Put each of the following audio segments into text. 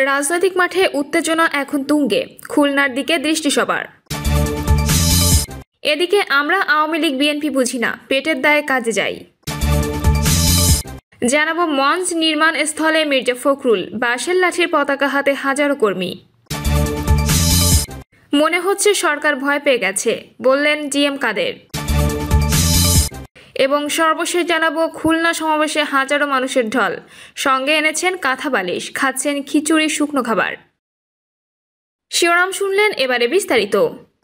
রাজনৈতিক মাঠে উত্তেজনা এখন তুঙ্গে, খুলনার দিকে দৃষ্টি সবার। এদিকে আমরা আওয়ামী লীগ বিএনপি বুঝি না, পেটের দায়ে কাজে যাই। জানাবো মঞ্চ নির্মাণ স্থলে মির্জা ফখরুল, বাঁশের লাঠির পতাকা হাতে হাজারো কর্মী। মনে হচ্ছে সরকার ভয় পেয়ে গেছে, বললেন জিএম কাদের। এবং সর্বশেষ জানাবো খুলনা সমাবেশে হাজারো মানুষের ঢল, সঙ্গে এনেছেন কাঁথা বালিশ, খাচ্ছেন খিচুড়ি শুকনো খাবার। শিরোনাম শুনলেন, এবারে বিস্তারিত।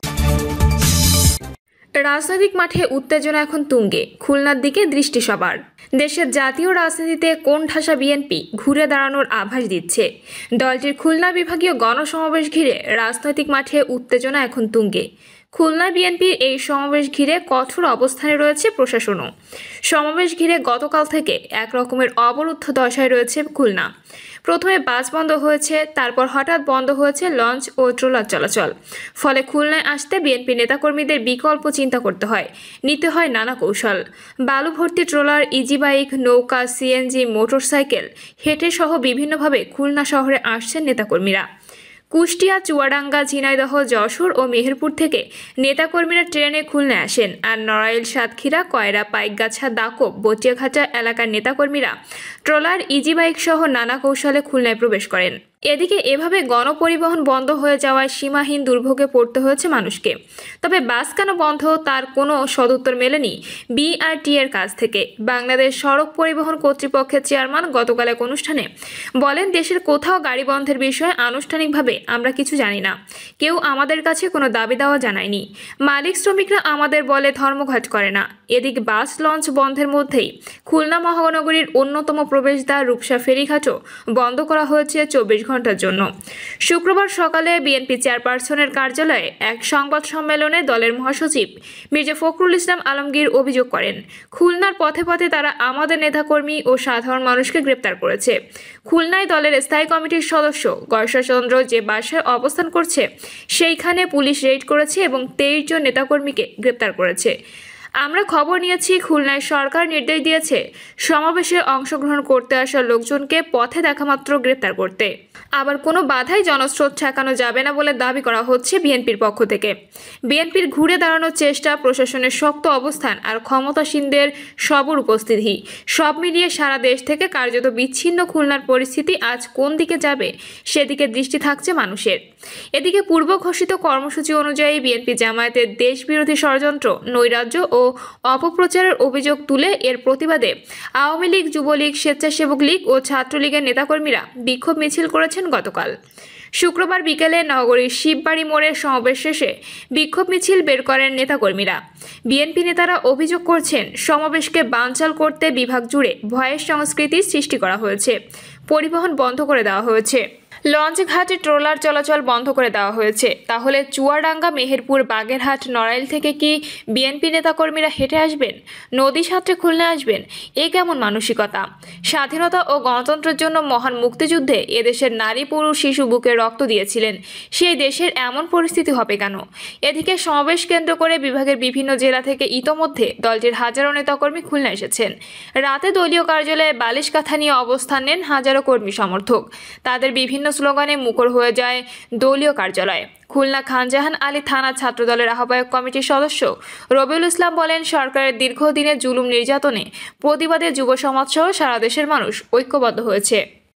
রাজনৈতিক মাঠে উত্তেজনা এখন তুঙ্গে, খুলনার দিকে দৃষ্টি সবার। দেশের জাতীয় রাজনীতিতে কোণঠাসা বিএনপি ঘুরে দাঁড়ানোর আভাস দিচ্ছে। দলটির খুলনা বিভাগীয় গণসমাবেশ ঘিরে রাজনৈতিক মাঠে উত্তেজনা এখন তুঙ্গে। খুলনা বিএনপির এই সমাবেশ ঘিরে কঠোর অবস্থানে রয়েছে প্রশাসনও। সমাবেশ ঘিরে গতকাল থেকে এক রকমের অবরুদ্ধ দশায় রয়েছে খুলনা। প্রথমে বাস বন্ধ হয়েছে, তারপর হঠাৎ বন্ধ হয়েছে লঞ্চ ও ট্রলার চলাচল। ফলে খুলনায় আসতে বিএনপি নেতাকর্মীদের বিকল্প চিন্তা করতে হয়, নিতে হয় নানা কৌশল। বালু ভর্তি ট্রলার, ইজি বাইক, নৌকা, সিএনজি, মোটরসাইকেল, হেঁটে সহ বিভিন্নভাবে খুলনা শহরে আসছেন নেতাকর্মীরা। কুষ্টিয়া, চুয়াডাঙ্গা, ঝিনাইদহ, যশোর ও মেহেরপুর থেকে নেতাকর্মীরা ট্রেনে খুলনায় আসেন। আর নড়াইল, সাতক্ষীরা, কয়রা, পাইকগাছা, দাকব, বটিয়াঘাটা এলাকার নেতাকর্মীরা ট্রলার, ইজি বাইক সহ নানা কৌশলে খুলনায় প্রবেশ করেন। এদিকে এভাবে গণপরিবহন বন্ধ হয়ে যাওয়ায় সীমাহীন দুর্ভোগে পড়তে হয়েছে মানুষকে। তবে বাস কেন বন্ধ তার কোনো সদুত্তর মেলেনি বিআরটি এর কাছ থেকে। বাংলাদেশ সড়ক পরিবহন কর্তৃপক্ষের চেয়ারম্যান গতকাল এক অনুষ্ঠানে বলেন, দেশের কোথাও গাড়ি বন্ধের বিষয়ে আনুষ্ঠানিকভাবে আমরা কিছু জানি না, কেউ আমাদের কাছে কোনো দাবি দাওয়া জানায়নি। মালিক শ্রমিকরা আমাদের বলে ধর্মঘট করে না। এদিকে বাস লঞ্চ বন্ধের মধ্যেই খুলনা মহানগরীর অন্যতম প্রবেশদ্বার রূপসা ফেরিঘাটও বন্ধ করা হয়েছে 24 ঘন্টার জন্য। শুক্রবার সকালে বিএনপি চেয়ারপারসনের কার্যালয়ে এক সংবাদ সম্মেলনে দলের মহাসচিব মির্জা ফখরুল ইসলাম আলমগীর অভিযোগ করেন, খুলনার পথে পথে তারা আমাদের নেতাকর্মী ও সাধারণ মানুষকে গ্রেপ্তার করেছে। খুলনায় দলের স্থায়ী কমিটির সদস্য গর্ষচন্দ্র যে বাসায় অবস্থান করছে সেইখানে পুলিশ রেড করেছে এবং 23 জন নেতাকর্মীকে গ্রেপ্তার করেছে। আমরা খবর নিয়েছি, খুলনায় সরকার নির্দেশ দিয়েছে সমাবেশে অংশগ্রহণ করতে আসা লোকজনকে পথে দেখামাত্র গ্রেপ্তার করতে। আবার কোনো বাধাই জনস্রোত ঠেকানো যাবে না বলে দাবি করা হচ্ছে বিএনপির পক্ষ থেকে। বিএনপির ঘুরে দাঁড়ানোর চেষ্টা, প্রশাসনের শক্ত অবস্থান আর ক্ষমতাসীনদের সবর উপস্থিতি, সব মিলিয়ে সারা দেশ থেকে কার্যত বিচ্ছিন্ন খুলনার পরিস্থিতি আজ কোন দিকে যাবে সেদিকে দৃষ্টি থাকছে মানুষের। এদিকে পূর্ব ঘোষিত কর্মসূচি অনুযায়ী বিএনপি জামায়াতের দেশবিরোধী ষড়যন্ত্র, নৈরাজ্য ও অপপ্রচারের অভিযোগ তুলে এর প্রতিবাদে আওয়ামী লীগ, যুবলীগ, স্বেচ্ছাসেবক লীগ ও ছাত্রলীগের নেতাকর্মীরা বিক্ষোভ মিছিল করেছেন গতকাল। শুক্রবার বিকেলে নগরীর শিববাড়ি মোড়ে সমাবেশ শেষে বিক্ষোভ মিছিল বের করেন নেতাকর্মীরা। বিএনপি নেতারা অভিযোগ করছেন, সমাবেশকে বানচাল করতে বিভাগ জুড়ে ভয়ের সংস্কৃতির সৃষ্টি করা হয়েছে, পরিবহন বন্ধ করে দেওয়া হয়েছে, লঞ্চ ঘাটে ট্রলার চলাচল বন্ধ করে দেওয়া হয়েছে। তাহলে চুয়াডাঙ্গা, মেহেরপুর, বাগেরহাট, নড়াইল থেকে কি বিএনপি নেতাকর্মীরা হেঁটে আসবেন? নদী সাঁতরে খুলনা আসবেন? এ কেমন মানসিকতা? স্বাধীনতা ও গণতন্ত্রের জন্য মহান মুক্তিযুদ্ধে এদেশের নারী, পুরুষ, শিশু বুকে রক্ত দিয়েছিলেন। সেই দেশের এমন পরিস্থিতি হবে কেন? এদিকে সমাবেশ কেন্দ্র করে বিভাগের বিভিন্ন জেলা থেকে ইতোমধ্যে দলটির হাজারো নেতাকর্মী খুলনা এসেছেন। রাতে দলীয় কার্যালয়ে বালিশ কাঁথা নিয়ে অবস্থান নেন হাজারো কর্মী সমর্থক। তাদের বিভিন্ন স্লোগানে মুখর হয়ে যায় দলীয় কার্যালয়। খুলনা খানজাহান আলী থানা ছাত্রদলের আহ্বায়ক কমিটির সদস্য রবিউল ইসলাম বলেন, সরকারের দীর্ঘদিনের জুলুম নির্যাতনে প্রতিবাদে যুব সমাজ সহ সারা দেশের মানুষ ঐক্যবদ্ধ হয়েছে।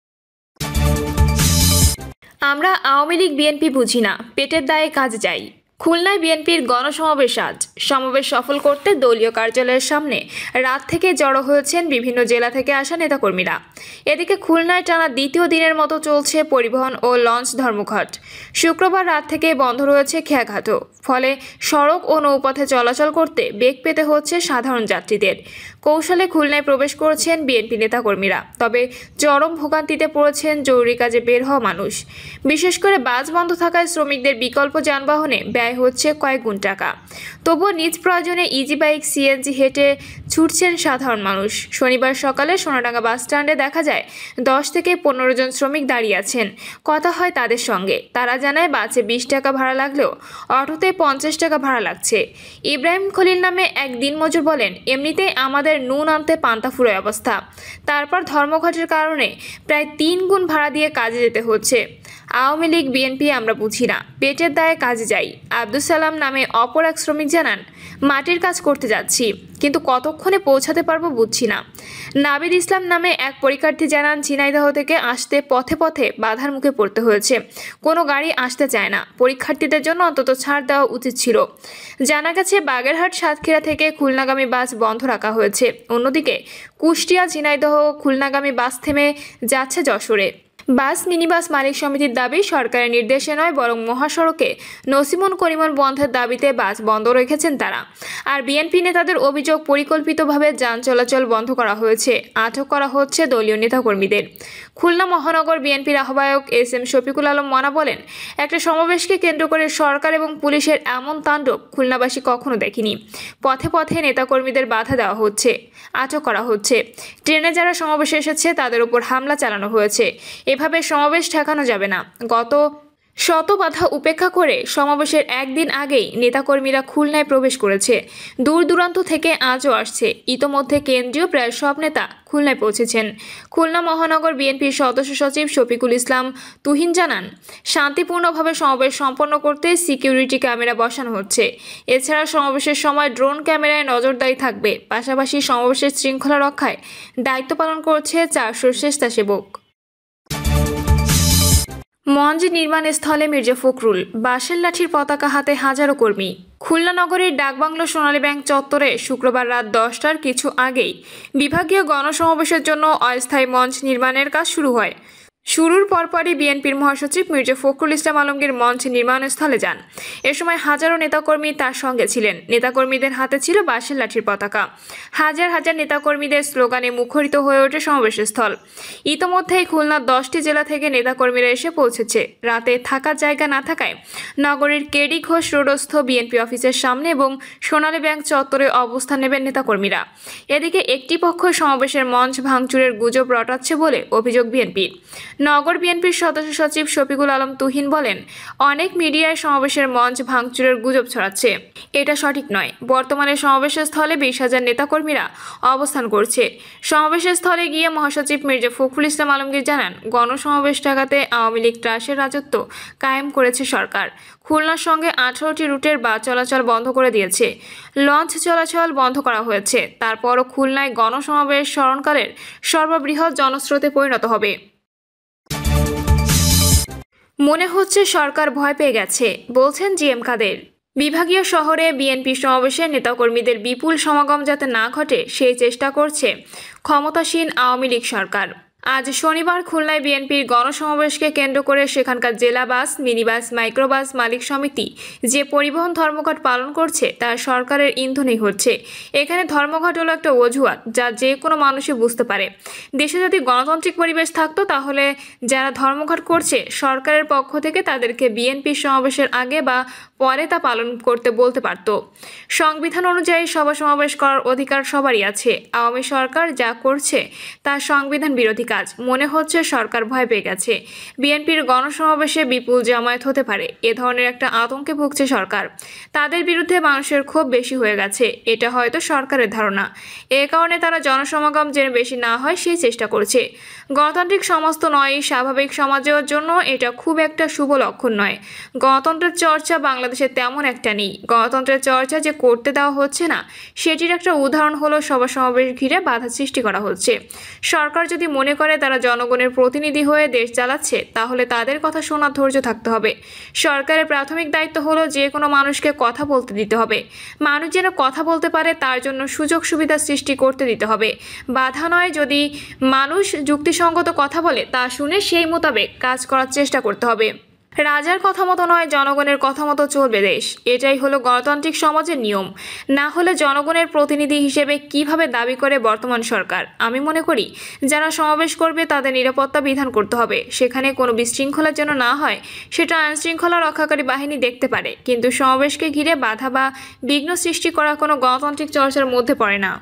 আমরা আওয়ামী লীগ বিএনপি বুঝি না, পেটের দায়ে কাজে যাই। খুলনায় বিএনপির গণসমাবেশ আজ। সমাবেশ সফল করতে দলীয় কার্যালয়ের সামনে রাত থেকে জড়ো হয়েছেন বিভিন্ন জেলা থেকে আসা নেতাকর্মীরা। এদিকে খুলনায় টানা দ্বিতীয় দিনের মতো চলছে পরিবহন ও লঞ্চ ধর্মঘট। শুক্রবার রাত থেকে বন্ধ রয়েছে খেয়াঘাটও। ফলে সড়ক ও নৌপথে চলাচল করতে বেগ পেতে হচ্ছে সাধারণ যাত্রীদের। কৌশলে খুলনায় প্রবেশ করেছেন বিএনপি নেতাকর্মীরা। তবে চরম ভোগান্তিতে পড়েছেন জরুরি কাজে বের হওয়া মানুষ। বিশেষ করে বাস বন্ধ থাকায় শ্রমিকদের বিকল্প যানবাহনে ব্যয় হচ্ছে কয়েক গুণ টাকা। তবুও নিজ প্রয়োজনে ইজি বাইক, সিএনজি হেঁটে ছুটছেন সাধারণ মানুষ। শনিবার সকালে সোনাডাঙ্গা বাস স্ট্যান্ডে দেখা যায় 10 থেকে 15 জন শ্রমিক দাঁড়িয়ে আছেন। কথা হয় তাদের সঙ্গে। তারা জানায় বাসে 20 টাকা ভাড়া লাগলেও অটোতে 50 টাকা ভাড়া লাগছে। ইব্রাহিম খলিল নামে এক দিনমজুর বলেন, এমনিতেই আমাদের নুন আনতে পান্তা ফুরোয় অবস্থা, তারপর ধর্মঘটের কারণে প্রায় 3 গুণ ভাড়া দিয়ে কাজে যেতে হচ্ছে। আওয়ামী লীগ, বিএনপি আমরা বুঝি না, পেটের দায়ে কাজে যাই। আব্দুল সালাম নামে অপর এক শ্রমিক জানান, মাটির কাজ করতে যাচ্ছি, কিন্তু কতক্ষণে পৌঁছাতে পারবো বুঝছি না। নাবিদ ইসলাম নামে এক পরীক্ষার্থী জানান, ঝিনাইদহ থেকে আসতে পথে পথে বাধার মুখে পড়তে হয়েছে, কোনো গাড়ি আসতে চায় না। পরীক্ষার্থীদের জন্য অন্তত ছাড় দেওয়া উচিত ছিল। জানা গেছে বাগেরহাট সাতক্ষীরা থেকে খুলনাগামী বাস বন্ধ রাখা হয়েছে। অন্যদিকে কুষ্টিয়া, ঝিনাইদহ খুলনাগামী বাস থেমে যাচ্ছে যশোরে। বাস মিনিবাস মালিক সমিতির দাবি, সরকারের নির্দেশে নয় বরং মহাসড়কে নসিমন করিমন বন্ধের দাবিতে বাস বন্ধ রেখেছেন তারা। আর বিএনপি নেতাদের অভিযোগ, পরিকল্পিতভাবে যান চলাচল বন্ধ করা হয়েছে, আটক করা হচ্ছে দলীয় নেতাকর্মীদের। খুলনা মহানগর বিএনপির আহ্বায়ক SM শফিকুল আলম মনা বলেন, একটা সমাবেশকে কেন্দ্র করে সরকার এবং পুলিশের এমন তাণ্ডব খুলনাবাসী কখনো দেখেনি। পথে পথে নেতাকর্মীদের বাধা দেওয়া হচ্ছে, আটক করা হচ্ছে। ট্রেনে যারা সমাবেশে এসেছে তাদের উপর হামলা চালানো হয়েছে। এভাবে সমাবেশ ঠেকানো যাবে না। গত শত বাধা উপেক্ষা করে সমাবেশের একদিন আগেই নেতাকর্মীরা খুলনায় প্রবেশ করেছে। দূর দূরান্ত থেকে আজও আসছে। ইতোমধ্যে কেন্দ্রীয় প্রায় সব নেতা খুলনায় পৌঁছেছেন। খুলনা মহানগর বিএনপির সদস্য সচিব শফিকুল ইসলাম তুহিন জানান, শান্তিপূর্ণভাবে সমাবেশ সম্পন্ন করতে সিকিউরিটি ক্যামেরা বসানো হচ্ছে। এছাড়া সমাবেশের সময় ড্রোন ক্যামেরায় নজরদারি থাকবে। পাশাপাশি সমাবেশের শৃঙ্খলা রক্ষায় দায়িত্ব পালন করছে 400 স্বেচ্ছাসেবক। মঞ্চ নির্মাণ স্থলে মির্জা ফখরুল, বাঁশের লাঠির পতাকা হাতে হাজারো কর্মী। খুলনা নগরীর ডাকবাংলো সোনালী ব্যাংক চত্বরে শুক্রবার রাত 10টার কিছু আগেই বিভাগীয় গণসমাবেশের জন্য অস্থায়ী মঞ্চ নির্মাণের কাজ শুরু হয়। শুরুর পরপরই বিএনপির মহাসচিব মির্জা ফখরুল ইসলাম আলমগীর মঞ্চ নির্মাণস্থলে যান। এ সময় হাজারো নেতাকর্মী তার সঙ্গে ছিলেন। নেতাকর্মীদের হাতে ছিল বাঁশের লাঠির পতাকা। হাজার হাজার নেতাকর্মীদের স্লোগানে মুখরিত হয়ে ওঠে সমাবেশস্থল। ইতোমধ্যেই খুলনার 10টি জেলা থেকে নেতাকর্মীরা এসে পৌঁছেছে। রাতে থাকার জায়গা না থাকায় নগরীর কেডি ঘোষ রোডস্থ বিএনপি অফিসের সামনে এবং সোনালী ব্যাংক চত্বরে অবস্থান নেবেন নেতাকর্মীরা। এদিকে একটি পক্ষ সমাবেশের মঞ্চ ভাঙচুরের গুজব রটাচ্ছে বলে অভিযোগ বিএনপির। নগর বিএনপির সদস্য সচিব শফিকুল আলম তুহিন বলেন, অনেক মিডিয়ায় সমাবেশের মঞ্চ ভাঙচুরের গুজব ছড়াচ্ছে। এটা সঠিক নয়। বর্তমানে সমাবেশের স্থলে 20,000 নেতাকর্মীরা অবস্থান করছে। সমাবেশের স্থলে গিয়ে মহাসচিব মির্জা ফখরুল ইসলাম আলমগীর জানান, গণসমাবেশ ঠেকাতে আওয়ামী লীগ ত্রাসের রাজত্ব কায়েম করেছে সরকার। খুলনার সঙ্গে 18টি রুটের বাস চলাচল বন্ধ করে দিয়েছে। লঞ্চ চলাচল বন্ধ করা হয়েছে। তারপরও খুলনায় গণসমাবেশ স্মরণকালের সর্ববৃহৎ জনস্রোতে পরিণত হবে। মনে হচ্ছে সরকার ভয় পেয়ে গেছে, বলছেন জিএম কাদের। বিভাগীয় শহরে বিএনপি সমাবেশে নেতাকর্মীদের বিপুল সমাগম যাতে না ঘটে সেই চেষ্টা করছে ক্ষমতাসীন আওয়ামী লীগ সরকার। আজ শনিবার খুলনায় বিএনপির গণসমাবেশকে কেন্দ্র করে সেখানকার জেলা বাস, মিনিবাস, মাইক্রোবাস মালিক সমিতি যে পরিবহন ধর্মঘট পালন করছে তা সরকারের ইন্ধনেই হচ্ছে। এখানে ধর্মঘট হলো একটা অজুহাত যা যে কোনো মানুষই বুঝতে পারে। দেশে যদি গণতান্ত্রিক পরিবেশ থাকতো তাহলে যারা ধর্মঘট করছে সরকারের পক্ষ থেকে তাদেরকে বিএনপির সমাবেশের আগে বা পরে তা পালন করতে বলতে পারত। সংবিধান অনুযায়ী সভা সমাবেশ করার অধিকার সবারই আছে। আওয়ামী সরকার যা করছে তা সংবিধান বিরোধী কাজ। মনে হচ্ছে সরকার ভয় পেয়ে গেছে। বিএনপির গণসমাবেশে বিপুল জামায়াত হতে পারে, এ ধরনের একটা আতঙ্কে ভুগছে সরকার। তাদের বিরুদ্ধে মানুষের ক্ষোভ বেশি হয়ে গেছে, এটা হয়তো সরকারের ধারণা। এ কারণে তারা জনসমাগম যেন বেশি না হয় সেই চেষ্টা করছে। গণতান্ত্রিক সমাজ তো নয়, স্বাভাবিক সমাজের জন্য এটা খুব একটা শুভ লক্ষণ নয়। গণতন্ত্রের চর্চা বাংলাদেশে তেমন একটা নেই। গণতন্ত্রের চর্চা যে করতে দেওয়া হচ্ছে না সেটির একটা উদাহরণ হলো সভা সমাবেশ ঘিরে বাধা সৃষ্টি করা হচ্ছে। সরকার যদি মনে করে তারা জনগণের প্রতিনিধি হয়ে দেশ চালাচ্ছে তাহলে তাদের কথা শোনার ধৈর্য থাকতে হবে। সরকারের প্রাথমিক দায়িত্ব হলো যে কোনো মানুষকে কথা বলতে দিতে হবে। মানুষ যেন কথা বলতে পারে তার জন্য সুযোগ সুবিধা সৃষ্টি করতে দিতে হবে, বাধা নয়। যদি মানুষ যুক্তিসঙ্গত কথা বলে তা শুনে সেই মোতাবেক কাজ করার চেষ্টা করতে হবে। রাজার কথা মতো নয়, জনগণের কথা মতো চলবে দেশ, এটাই হলো গণতান্ত্রিক সমাজের নিয়ম। না হলে জনগণের প্রতিনিধি হিসেবে কিভাবে দাবি করে বর্তমান সরকার? আমি মনে করি যারা সমাবেশ করবে তাদের নিরাপত্তা বিধান করতে হবে, সেখানে কোনো বিশৃঙ্খলা যেন না হয় সেটা আইনশৃঙ্খলা রক্ষাকারী বাহিনী দেখতে পারে, কিন্তু সমাবেশকে ঘিরে বাধা বা বিঘ্ন সৃষ্টি করা কোনো গণতান্ত্রিক চর্চার মধ্যে পড়ে না।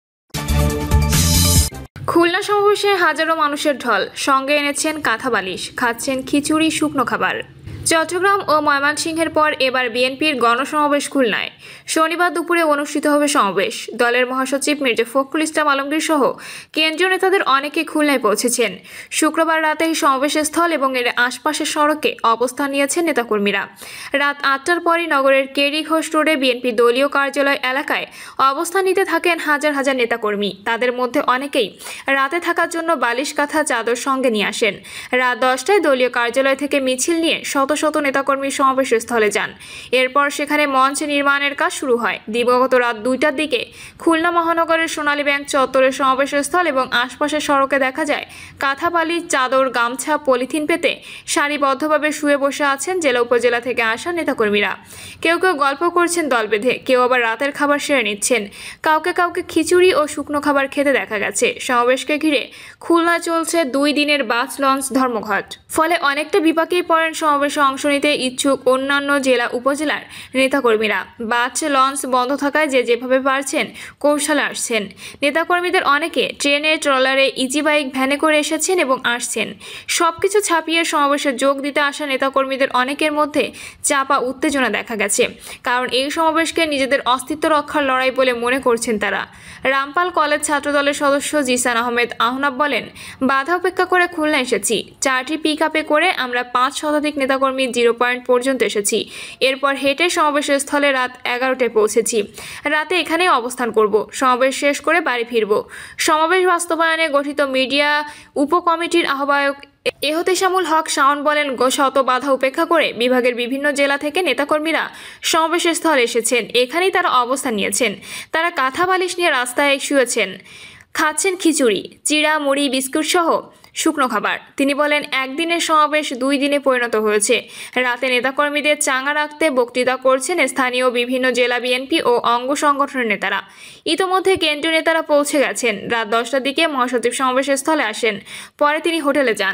খুলনা সমাবেশে হাজারো মানুষের ঢল, সঙ্গে এনেছেন কাঁথা বালিশ, খাচ্ছেন খিচুড়ি, শুকনো খাবার। চট্টগ্রাম ও ময়মনসিংহের পর এবার বিএনপির গণসমাবেশ খুলনায়। শনিবার দুপুরে অনুষ্ঠিত হবে সমাবেশ। দলের মহাসচিব মির্জা ফখরুল ইসলাম আলমগীর সহ কেন্দ্রীয় নেতাদের অনেকে খুলনায় পৌঁছেছেন। শুক্রবার রাতে এই সমাবেশের স্থল এবং এর আশপাশের সড়কে অবস্থান নিয়েছেন নেতাকর্মীরা। রাত 8টার পরই নগরের কেরি ঘোষ রোডে বিএনপি দলীয় কার্যালয় এলাকায় অবস্থান নিতে থাকেন হাজার হাজার নেতাকর্মী। তাদের মধ্যে অনেকেই রাতে থাকার জন্য বালিশ, কাঁথা, চাদর সঙ্গে নিয়ে আসেন। রাত 10টায় দলীয় কার্যালয় থেকে মিছিল নিয়ে শত শত নেতাকর্মী সমাবেশের স্থলে যান। এরপর সেখানে মঞ্চ নির্মাণের কাজ শুরু হয়। দিবাগত রাত 2টার দিকে খুলনা মহানগরের সোনালী ব্যাংক চত্বরের সমাবেশের স্থল এবং আশপাশের সড়কে দেখা যায় কাঁথা, বালিশ, চাদর, গামছা, পলিথিন পেতে সারিবদ্ধভাবে শুয়ে বসে আছেন জেলা উপজেলা থেকে আসা নেতাকর্মীরা। কেউ কেউ গল্প করছেন দল বেঁধে, কেউ আবার রাতের খাবার সেরে নিচ্ছেন। কাউকে কাউকে খিচুড়ি ও শুকনো খাবার খেতে দেখা গেছে। সমাবেশকে ঘিরে খুলনা চলছে 2 দিনের বাস লঞ্চ ধর্মঘট। ফলে অনেকটা বিপাকেই পড়েন সমাবেশে অংশ নিতে ইচ্ছুক অন্যান্য জেলা উপজেলার নেতাকর্মীরা। বাস লঞ্চ বন্ধ থাকায় যে যেভাবে পারছেন কৌশলে আসছেন। নেতাকর্মীদের অনেকে ট্রেনে, ট্রলারে, ইজি বাইক, ভ্যানে করে এসেছেন এবং আসছেন। সবকিছু ছাপিয়ে সমাবেশে যোগ দিতে আসা নেতাকর্মীদের অনেকের মধ্যে চাপা উত্তেজনা দেখা গেছে, কারণ এই সমাবেশকে নিজেদের অস্তিত্ব রক্ষার লড়াই বলে মনে করছেন তারা। রামপাল কলেজ ছাত্রদলের সদস্য জিসান আহমেদ আহনাব বলেন, বাধা উপেক্ষা করে খুলনা এসেছি। 4টি পিকআপে করে আমরা 5 শতাধিক নেতাকর্মী 0 পয়েন্ট পর্যন্ত এসেছি। এরপর হেঁটে সমাবেশের স্থলে রাত 11টায় পৌঁছেছি। রাতে এখানেই অবস্থান করব। সমাবেশ শেষ করে বাড়ি ফিরব। সমাবেশ বাস্তবায়নে গঠিত মিডিয়া উপকমিটির আহ্বায়ক এহতেশামুল হক শাওন বলেন, শত বাধা উপেক্ষা করে বিভাগের বিভিন্ন জেলা থেকে নেতাকর্মীরা সমাবেশের স্থলে এসেছেন। এখানেই তারা অবস্থান নিয়েছেন। তারা কাঁথা বালিশ নিয়ে রাস্তায় শুয়েছেন, খাচ্ছেন খিচুড়ি, চিড়া, মুড়ি, বিস্কুট সহ শুকনো খাবার। তিনি বলেন, একদিনের সমাবেশ 2 দিনে পরিণত হয়েছে। রাতে নেতাকর্মীদের চাঙ্গা রাখতে বক্তৃতা করছেন স্থানীয় বিভিন্ন জেলা বিএনপি ও অঙ্গ সংগঠনের নেতারা। ইতোমধ্যে কেন্দ্রীয় নেতারা পৌঁছে গেছেন। রাত 10টার দিকে মহাসচিব সমাবেশের স্থলে আসেন, পরে তিনি হোটেলে যান।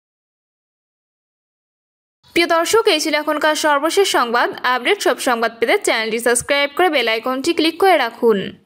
প্রিয় দর্শক, এই ছিল এখনকার সর্বশেষ সংবাদ। আপডেট সব সংবাদ পেতে চ্যানেলটি সাবস্ক্রাইব করে বেল আইকনটি ক্লিক করে রাখুন।